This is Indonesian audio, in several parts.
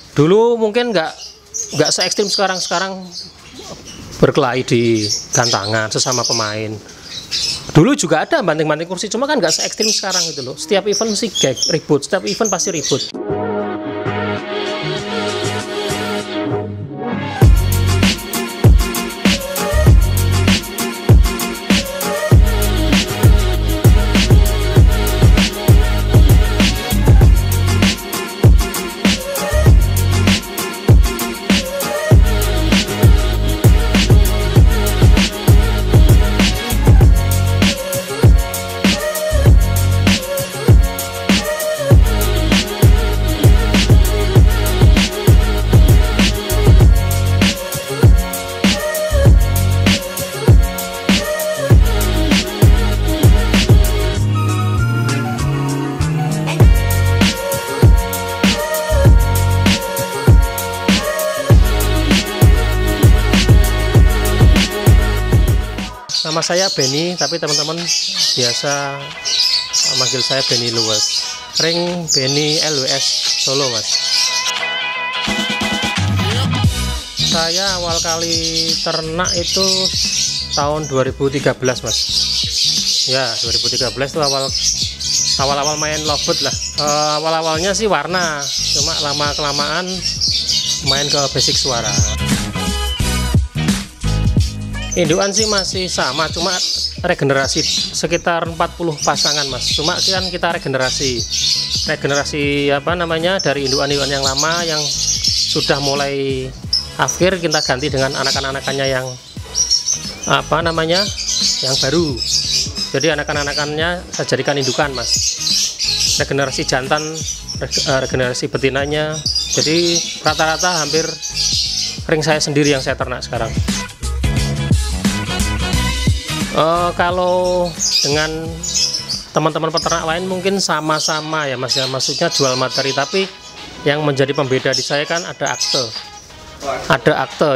Dulu mungkin nggak se ekstrim sekarang berkelahi di gantangan sesama pemain. Dulu juga ada banting-banting kursi, cuma kan nggak se ekstrim sekarang gitu loh. Setiap event mesti ribut, setiap event pasti ribut. Nama saya Benny, tapi teman-teman biasa manggil saya Benny Luwes. Ring Benny LWS Solo, Mas. Saya awal kali ternak itu tahun 2013, Mas. Ya, 2013 itu awal-awal main lovebird lah. Awal-awalnya sih warna, cuma lama-kelamaan main ke basic suara. Indukan sih masih sama, cuma regenerasi sekitar 40 pasangan, Mas. Cuma kan kita regenerasi apa namanya, dari indukan-indukan yang lama yang sudah mulai akhir, kita ganti dengan anakan-anakannya yang apa namanya, yang baru. Jadi anakan-anakannya saya jadikan indukan, Mas. Regenerasi jantan, regenerasi betinanya. Jadi rata-rata hampir ring saya sendiri yang saya ternak sekarang. Kalau dengan teman-teman peternak lain mungkin sama-sama ya, Mas, ya, maksudnya jual materi, tapi yang menjadi pembeda di saya kan ada akte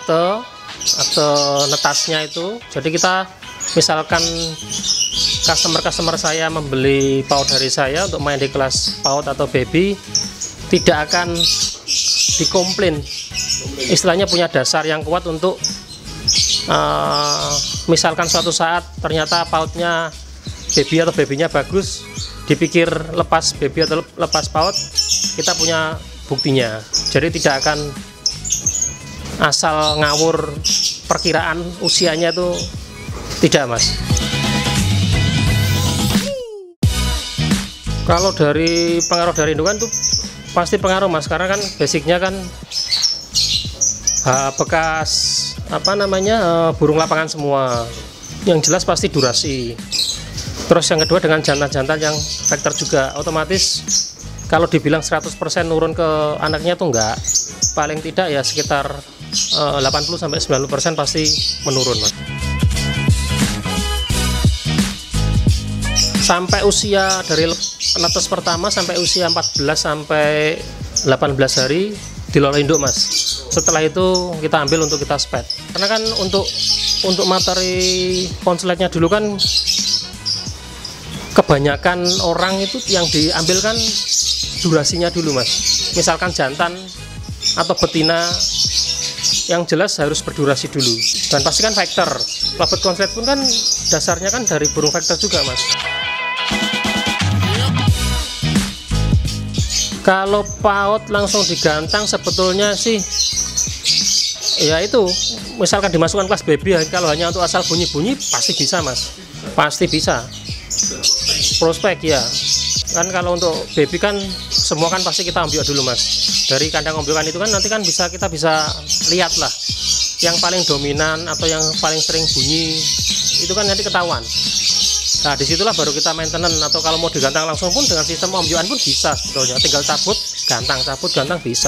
netasnya itu. Jadi kita misalkan customer saya membeli PAUD dari saya untuk main di kelas PAUD atau baby, tidak akan dikomplain, istilahnya punya dasar yang kuat untuk misalkan suatu saat ternyata PAUD-nya baby atau babynya bagus, dipikir lepas baby atau lepas PAUD, kita punya buktinya. Jadi tidak akan asal ngawur perkiraan usianya, itu tidak, Mas. Kalau dari pengaruh dari indukan tuh pasti pengaruh, Mas, karena kan basicnya kan bekas apa namanya, burung lapangan semua. Yang jelas pasti durasi. Terus yang kedua dengan jantan-jantan yang faktor juga, otomatis kalau dibilang 100% nurun ke anaknya tuh enggak, paling tidak ya sekitar 80-90% pasti menurun, Mas. Sampai usia dari netes pertama sampai usia 14 sampai 18 hari dilola induk, Mas. Setelah itu kita ambil untuk kita spet. Karena kan untuk materi konsletnya dulu kan kebanyakan orang itu yang diambil kan durasinya dulu, Mas. Misalkan jantan atau betina, yang jelas harus berdurasi dulu. Dan pasti kan faktor. Lovebird konslet pun kan dasarnya kan dari burung faktor juga, Mas. Kalau PAUD langsung digantang sebetulnya sih ya itu, misalkan dimasukkan kelas baby, kalau hanya untuk asal bunyi-bunyi pasti bisa, Mas. Pasti bisa. Prospek ya. Kan kalau untuk baby kan semua kan pasti kita ambil dulu, Mas. Dari kandang ombyokan itu kan nanti kan kita bisa lihat lah yang paling dominan atau yang paling sering bunyi, itu kan nanti ketahuan. Nah, disitulah baru kita maintenance, atau kalau mau digantang langsung pun dengan sistem ombyokan pun bisa sebetulnya. Tinggal cabut, gantang bisa.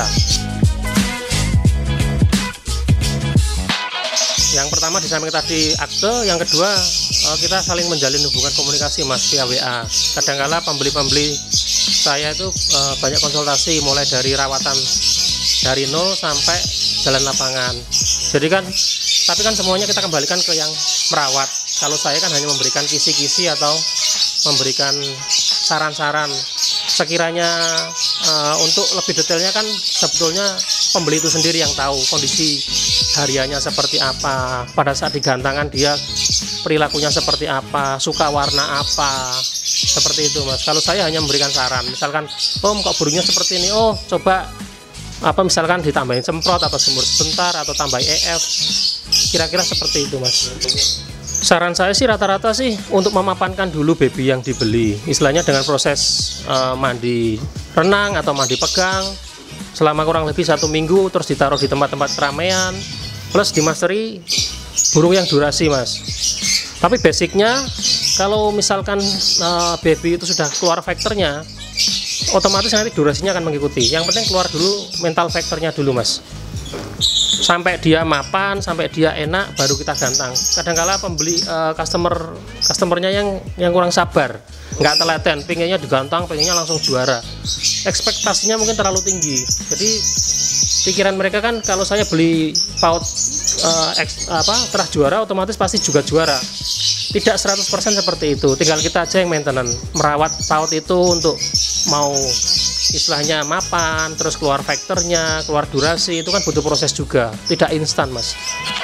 Yang pertama di samping tadi akte, yang kedua kita saling menjalin hubungan komunikasi, Mas, via WA. Kadangkala pembeli-pembeli saya itu banyak konsultasi mulai dari rawatan dari nol sampai jalan lapangan. Jadi kan, tapi kan semuanya kita kembalikan ke yang merawat. Kalau saya kan hanya memberikan kisi-kisi atau memberikan saran-saran. Sekiranya untuk lebih detailnya kan sebetulnya pembeli itu sendiri yang tahu kondisi hariannya seperti apa, pada saat digantangan dia perilakunya seperti apa, suka warna apa, seperti itu Mas. Kalau saya hanya memberikan saran, misalkan Om kok burungnya seperti ini, oh coba misalkan ditambahin semprot atau jemur sebentar atau tambah EF, kira-kira seperti itu Mas. Saran saya sih rata-rata sih untuk memapankan dulu baby yang dibeli, istilahnya dengan proses mandi renang atau mandi pegang selama kurang lebih 1 minggu, terus ditaruh di tempat-tempat keramaian, plus dimasteri burung yang durasi Mas. Tapi basicnya kalau misalkan baby itu sudah keluar faktornya, otomatis nanti durasinya akan mengikuti. Yang penting keluar dulu mental faktornya dulu Mas, sampai dia mapan, sampai dia enak, baru kita gantang. Kadangkala pembeli customernya yang kurang sabar, nggak telaten, pengennya digantang, pengennya langsung juara, ekspektasinya mungkin terlalu tinggi. Jadi pikiran mereka kan kalau saya beli paut terah juara otomatis pasti juga juara. Tidak 100% seperti itu, tinggal kita aja yang maintenance, merawat paut itu untuk mau istilahnya mapan, terus keluar faktornya, keluar durasi, itu kan butuh proses juga, tidak instan Mas.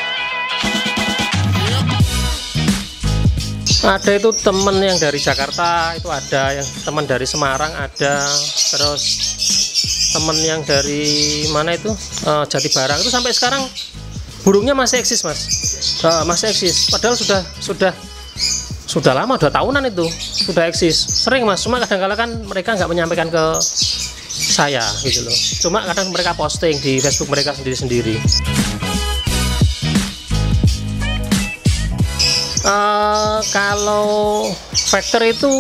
Ada itu temen yang dari Jakarta, itu ada yang teman dari Semarang ada, terus temen yang dari mana itu Jatibarang, itu sampai sekarang burungnya masih eksis Mas. Masih eksis, padahal sudah lama, 2 tahunan itu sudah eksis, sering Mas. Cuma kadang-kadang kan mereka nggak menyampaikan ke saya gitu loh, cuma kadang mereka posting di Facebook mereka sendiri-sendiri. Kalau faktor itu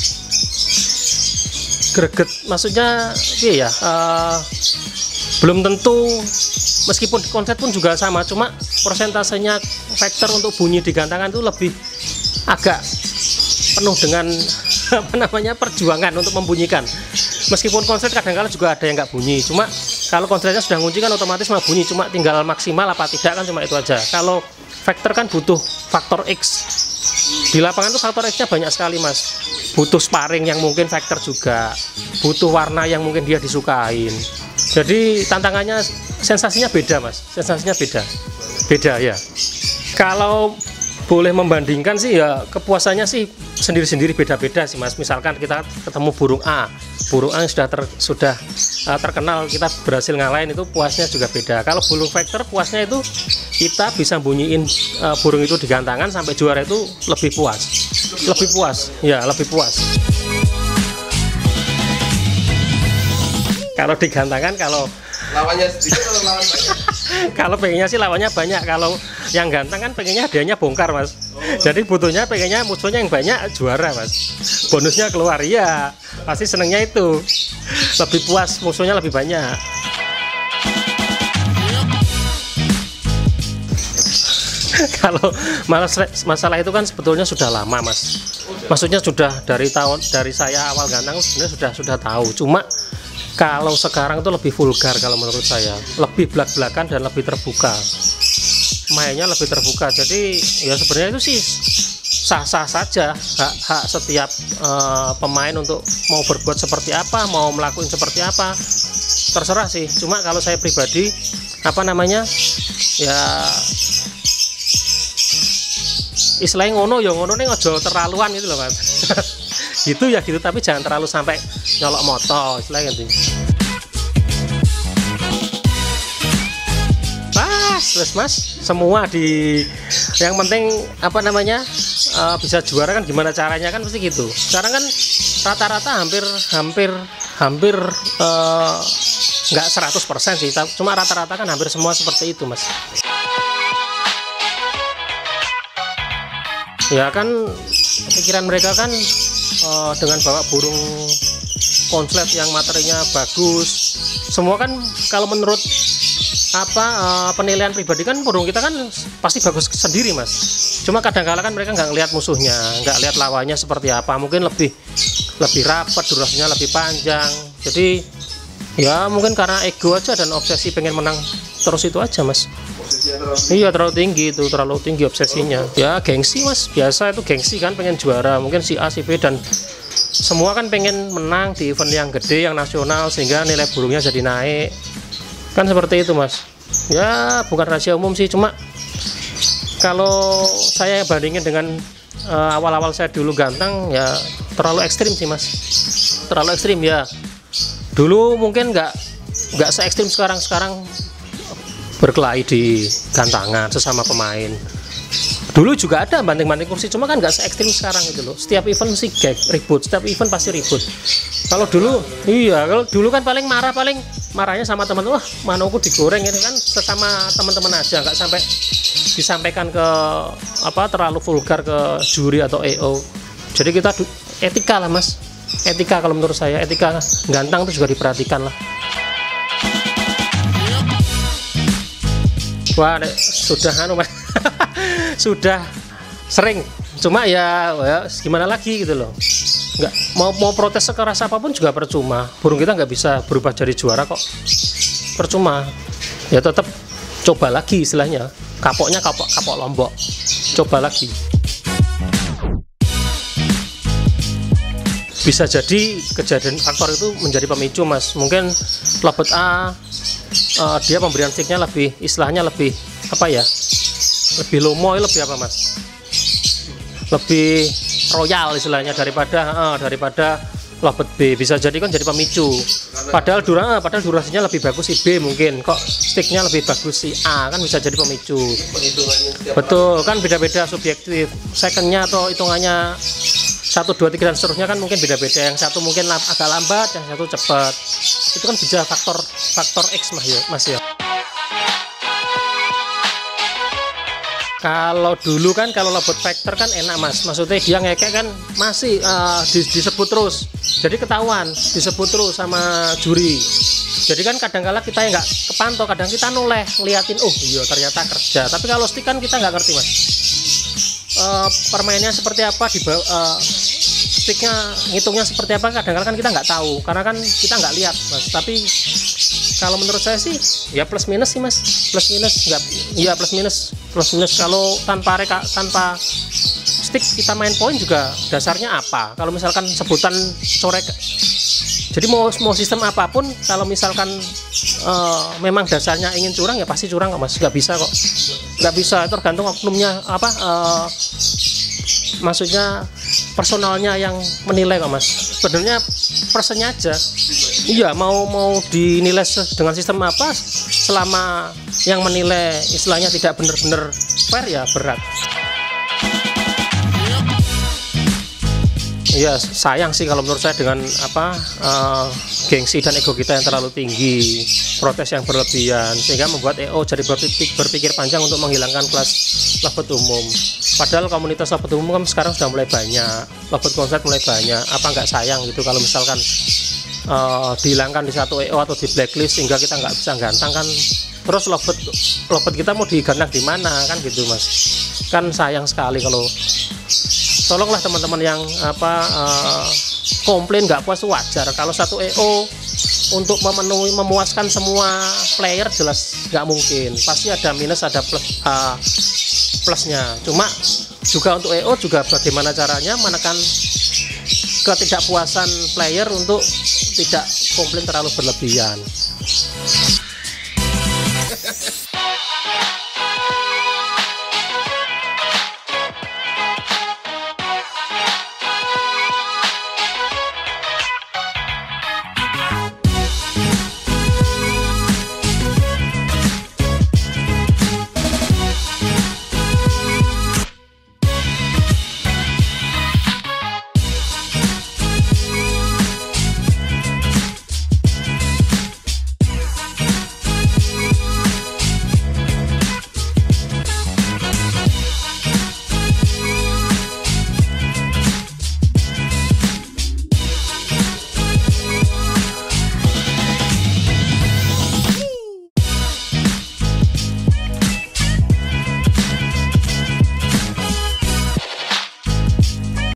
greget, maksudnya iya ya, belum tentu, meskipun konsep pun juga sama, cuma persentasenya faktor untuk bunyi di gantangan itu lebih agak penuh dengan perjuangan untuk membunyikan. Meskipun konslet kadang-kadang juga ada yang nggak bunyi, cuma kalau konsletnya sudah ngunci kan otomatis mau bunyi, cuma tinggal maksimal apa tidak kan, cuma itu aja. Kalau faktor kan butuh faktor X, di lapangan tuh faktor X nya banyak sekali Mas. Butuh sparring yang mungkin faktor juga, butuh warna yang mungkin dia disukain. Jadi tantangannya, sensasinya beda Mas, sensasinya beda ya. Kalau boleh membandingkan sih ya, kepuasannya sih sendiri-sendiri beda-beda sih Mas. Misalkan kita ketemu burung A yang sudah terkenal, kita berhasil ngalahin, itu puasnya juga beda. Kalau burung faktor puasnya itu kita bisa bunyiin burung itu di gantangan sampai juara, itu lebih puas ya, lebih puas. Kalau di gantangan, kalau lawannya sedikit atau lawan banyak? Kalau pengennya sih lawannya banyak, kalau yang ganteng kan pengennya hadiahnya bongkar Mas. Jadi butuhnya pengennya musuhnya yang banyak, juara Mas, bonusnya keluar, iya pasti senengnya itu, lebih puas musuhnya lebih banyak. Kalau masalah itu kan sebetulnya sudah lama Mas, maksudnya sudah dari saya awal ganteng sebenarnya sudah tahu, cuma kalau sekarang itu lebih vulgar kalau menurut saya, lebih belak-belakan dan lebih terbuka, mainnya lebih terbuka. Jadi ya sebenarnya itu sih sah-sah saja, hak setiap pemain untuk mau berbuat seperti apa, mau melakukan seperti apa, terserah sih. Cuma kalau saya pribadi ya istilahnya ngono nih, ojo terlaluan gitu loh Mas. gitu, tapi jangan terlalu sampai nyolok moto istilahnya gitu. Terus Mas, semua yang penting bisa juara kan, gimana caranya kan pasti gitu. Sekarang kan rata-rata hampir nggak 100% sih, cuma rata-rata kan hampir semua seperti itu Mas. Ya kan pikiran mereka kan dengan bawa burung konslet yang materinya bagus, semua kan kalau menurut penilaian pribadi kan burung kita kan pasti bagus sendiri Mas. Cuma kadang-kala kan mereka nggak ngelihat musuhnya, nggak lihat lawannya seperti apa, mungkin lebih rapat, durasinya lebih panjang. Jadi ya mungkin karena ego aja dan obsesi pengen menang terus, itu aja Mas. Iya, terlalu tinggi obsesinya. Ya gengsi Mas, biasa itu gengsi kan, pengen juara, mungkin si A si B dan semua kan pengen menang di event yang gede, yang nasional, sehingga nilai burungnya jadi naik. Kan seperti itu mas. Ya bukan rahasia umum sih, cuma kalau saya bandingin dengan awal-awal saya dulu gantang, ya terlalu ekstrim sih mas. Terlalu ekstrim ya. Dulu mungkin nggak se ekstrim sekarang berkelahi di gantangan sesama pemain. Dulu juga ada banting-banting kursi, cuma kan nggak se ekstrim sekarang gitu loh. Setiap event mesti ribut, setiap event pasti ribut. Kalau dulu, iya, kalau dulu kan paling marahnya sama teman, wah manoku digoreng, ini kan sesama teman-teman aja, nggak sampai disampaikan ke terlalu vulgar ke juri atau EO. Jadi kita etika lah mas, etika kalau menurut saya, etika gantang itu juga diperhatikan lah. Wah sudah mas. Sudah sering, cuma ya gimana lagi gitu loh. Nggak mau protes sekeras apapun juga percuma. Burung kita nggak bisa berubah jadi juara kok, percuma. Ya tetap coba lagi istilahnya, kapoknya kapok Lombok, coba lagi. Bisa jadi kejadian faktor itu menjadi pemicu mas. Mungkin lovebird A dia pemberian sticknya lebih, istilahnya lebih lebih lomo, lebih mas, lebih royal istilahnya daripada lovebird B. Bisa jadi kan jadi pemicu, padahal durasinya lebih bagus si B, mungkin kok sticknya lebih bagus si A, kan bisa jadi pemicu. Betul kan, beda-beda subjektif, secondnya atau hitungannya 1, 2, 3 dan seterusnya kan mungkin beda-beda. Yang satu mungkin agak lambat, yang satu cepat. Itu kan bisa faktor X mas ya. Kalau dulu kan kalau lovebird factor kan enak mas, maksudnya dia ngekek kan masih disebut terus, jadi ketahuan disebut terus sama juri. Jadi kan kadang-kala kita yang nggak kepantau, kadang kita noleh ngeliatin, oh iya ternyata kerja. Tapi kalau stick kan kita nggak ngerti mas, permainnya seperti apa, sticknya ngitungnya seperti apa, kadang-kala kan kita nggak tahu karena kan kita nggak lihat mas. Tapi kalau menurut saya sih ya plus minus sih mas, plus minus nggak, ya plus minus. Kalau tanpa stick kita main poin juga dasarnya apa? Kalau misalkan sebutan corek, jadi mau sistem apapun, kalau misalkan memang dasarnya ingin curang ya pasti curang kok mas, nggak bisa kok, nggak bisa, tergantung oknumnya maksudnya personalnya yang menilai kok mas. Sebenarnya personnya aja, iya mau dinilai dengan sistem apa, selama yang menilai istilahnya tidak benar-benar fair ya berat. Iya sayang sih kalau menurut saya dengan gengsi dan ego kita yang terlalu tinggi, protes yang berlebihan, sehingga membuat EO jadi berpikir panjang untuk menghilangkan kelas lovebird umum. Padahal komunitas lovebird umum kan sekarang sudah mulai banyak, lovebird concert mulai banyak. Apa nggak sayang gitu kalau misalkan dihilangkan di satu EO atau di blacklist sehingga kita nggak bisa gantang kan? Terus lovebird kita mau digantang di mana kan gitu mas? Kan sayang sekali. Kalau tolonglah teman-teman yang komplain nggak puas, wajar. Kalau satu EO untuk memuaskan semua player jelas nggak mungkin, pasti ada minus ada plusnya. Cuma juga untuk EO juga bagaimana caranya menekan ketidakpuasan player untuk tidak komplain terlalu berlebihan.